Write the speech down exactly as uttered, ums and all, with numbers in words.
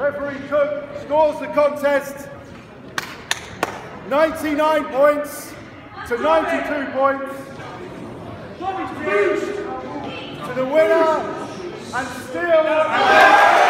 Referee Cook scores the contest ninety-nine points to ninety-two points to the winner and still